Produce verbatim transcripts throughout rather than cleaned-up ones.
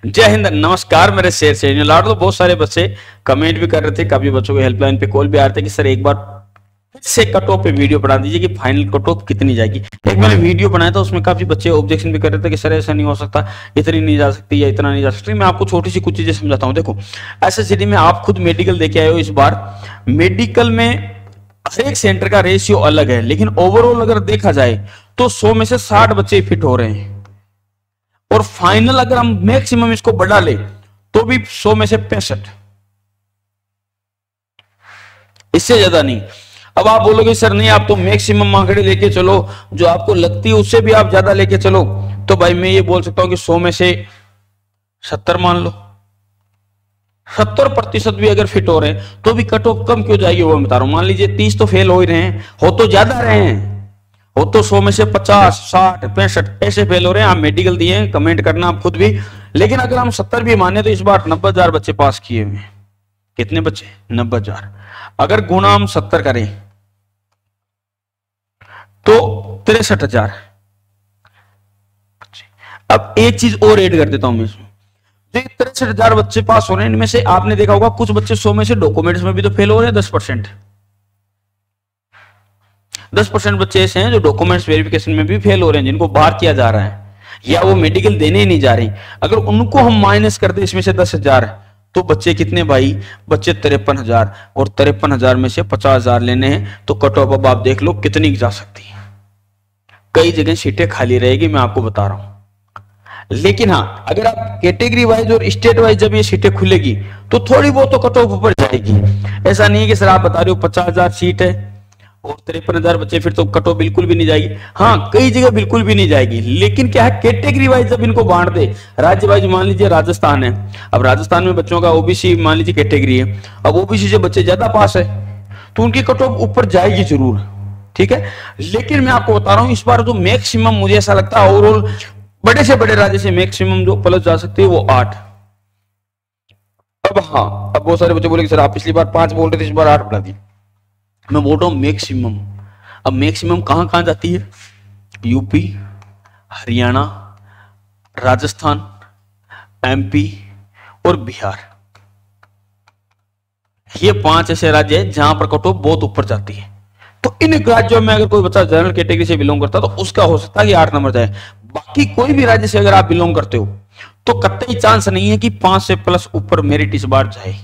जय हिंद, नमस्कार मेरे शेर से लाडो। बहुत सारे बच्चे कमेंट भी कर रहे थे, काफी बच्चों को हेल्पलाइन पे कॉल भी आ रहे थे कि सर एक बार फिर से कट ऑफ पे वीडियो बना दीजिए कि फाइनल कट ऑफ कितनी जाएगी। एक मैंने वीडियो बनाया था, उसमें काफी बच्चे ऑब्जेक्शन भी कर रहे थे कि सर ऐसा नहीं हो सकता, इतनी नहीं जा सकती या इतना नहीं जा सकती। मैं आपको छोटी सी कुछ चीजें समझाता हूँ। देखो, एसएससीडी में आप खुद मेडिकल देके आए हो इस बार। मेडिकल में हर एक सेंटर का रेशियो अलग है, लेकिन ओवरऑल अगर देखा जाए तो सौ में से साठ बच्चे फिट हो रहे हैं, और फाइनल अगर हम मैक्सिमम इसको बढ़ा ले तो भी सौ में से पैंसठ, इससे ज्यादा नहीं। अब आप बोलोगे सर नहीं, आप तो मैक्सिमम आंकड़े लेके चलो, जो आपको लगती है उससे भी आप ज्यादा लेके चलो। तो भाई मैं ये बोल सकता हूं कि सौ में से सत्तर मान लो, सत्तर प्रतिशत भी अगर फिट हो रहे हैं तो भी कट ऑफ कम क्यों जाएगी वो मैं बता रहा हूं। मान लीजिए तीस तो फेल हो ही रहे हैं, हो तो ज्यादा रहे हैं, हो तो सौ में से पचास, साठ, पैंसठ ऐसे फेल हो रहे हैं। आप मेडिकल दिए हैं, कमेंट करना आप खुद भी। लेकिन अगर हम सत्तर भी माने तो इस बार नब्बे हजार बच्चे पास किए हुए हैं। कितने बच्चे? नब्बे हजार। अगर गुणा हम सत्तर करें तो तिरसठ हजार। अब एक चीज और ऐड कर देता हूं मैं इसमें, जो तिरसठ हजार बच्चे पास हो रहे हैं, इनमें से आपने देखा होगा कुछ बच्चे सौ में से डॉक्यूमेंट्स में भी तो फेल हो रहे हैं। दस परसेंट दस परसेंट बच्चे ऐसे हैं जो डॉक्यूमेंट्स वेरिफिकेशन में भी फेल हो रहे हैं, जिनको बाहर किया जा रहा है या वो मेडिकल देने ही नहीं जा रही। अगर उनको हम माइनस कर दे इसमें से दस हजार, तो बच्चे कितने भाई? बच्चे तिरपन हजार, और तिरपन हजार में से पचास हजार लेने हैं तो कट ऑफ अब आप देख लो कितनी जा सकती है। कई जगह सीटें खाली रहेगी, मैं आपको बता रहा हूं। लेकिन हाँ, अगर आप कैटेगरी वाइज और स्टेट वाइज जब ये सीटें खुलेगी तो थोड़ी बहुत तो कट ऑफ ऊपर जाएगी। ऐसा नहीं है कि सर आप बता रहे हो पचास हजार सीट है और तिरपन हजार बच्चे, फिर तो कट ऑफ बिल्कुल भी नहीं जाएगी। हाँ, कई जगह बिल्कुल भी नहीं जाएगी, लेकिन क्या है, कैटेगरी वाइज जब इनको बांट दे, राज्य वाइज मान लीजिए राजस्थान है, अब राजस्थान में बच्चों का ओबीसी मान लीजिए कैटेगरी है, अब ओबीसी से बच्चे ज्यादा पास है तो उनकी कट ऑफ ऊपर जाएगी जरूर, ठीक है। लेकिन मैं आपको बता रहा हूं इस बार जो मैक्सिमम मुझे ऐसा लगता है ओवरऑल बड़े से बड़े राज्य से मैक्सिमम जो प्लस जा सकती है वो आठ। अब हाँ, अब बहुत सारे बच्चे बोले सर आप पिछली बार पांच बोल रहे थे, इस बार आठ बढ़ा दी। मैं बोल रहा हूं मैक्सिमम। अब मैक्सिमम कहां कहां जाती है? यूपी, हरियाणा, राजस्थान, एमपी और बिहार। ये पांच ऐसे राज्य हैं जहां पर कट ऑफ बहुत ऊपर जाती है। तो इन राज्यों में अगर कोई बच्चा जनरल कैटेगरी से बिलोंग करता है तो उसका हो सकता है कि आठ नंबर जाए। बाकी कोई भी राज्य से अगर आप बिलोंग करते हो तो कतई चांस नहीं है कि पांच से प्लस ऊपर मेरिट इस बार जाए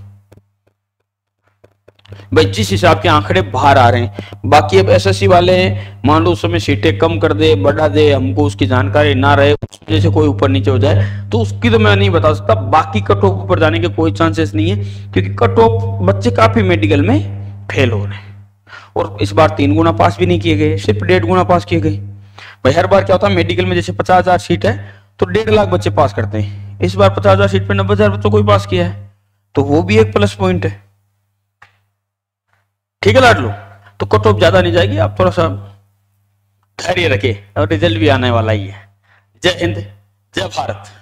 भाई, जिस हिसाब के आंकड़े बाहर आ रहे हैं। बाकी अब एसएससी वाले मान लो उस समय सीटें कम कर दे, बढ़ा दे, हमको उसकी जानकारी ना रहे, उस वजह से कोई ऊपर नीचे हो जाए, तो उसकी तो मैं नहीं बता सकता। बाकी कट ऑफ ऊपर जाने के कोई चांसेस नहीं है, क्योंकि कट ऑफ बच्चे काफी मेडिकल में फेल हो रहे हैं। और इस बार तीन गुना पास भी नहीं किए गए, सिर्फ डेढ़ गुना पास किए गए। भाई हर बार क्या होता है, मेडिकल में जैसे पचास हजार सीट है तो डेढ़ लाख बच्चे पास करते हैं। इस बार पचास हजार सीट पे नब्बे हजार बच्चों को ही पास किया है, तो वो भी एक प्लस पॉइंट है, ठीक है लाडलो। तो कट ऑफ ज्यादा नहीं जाएगी, आप थोड़ा सा धैर्य रखे और रिजल्ट भी आने वाला ही है। जय हिंद, जय भारत।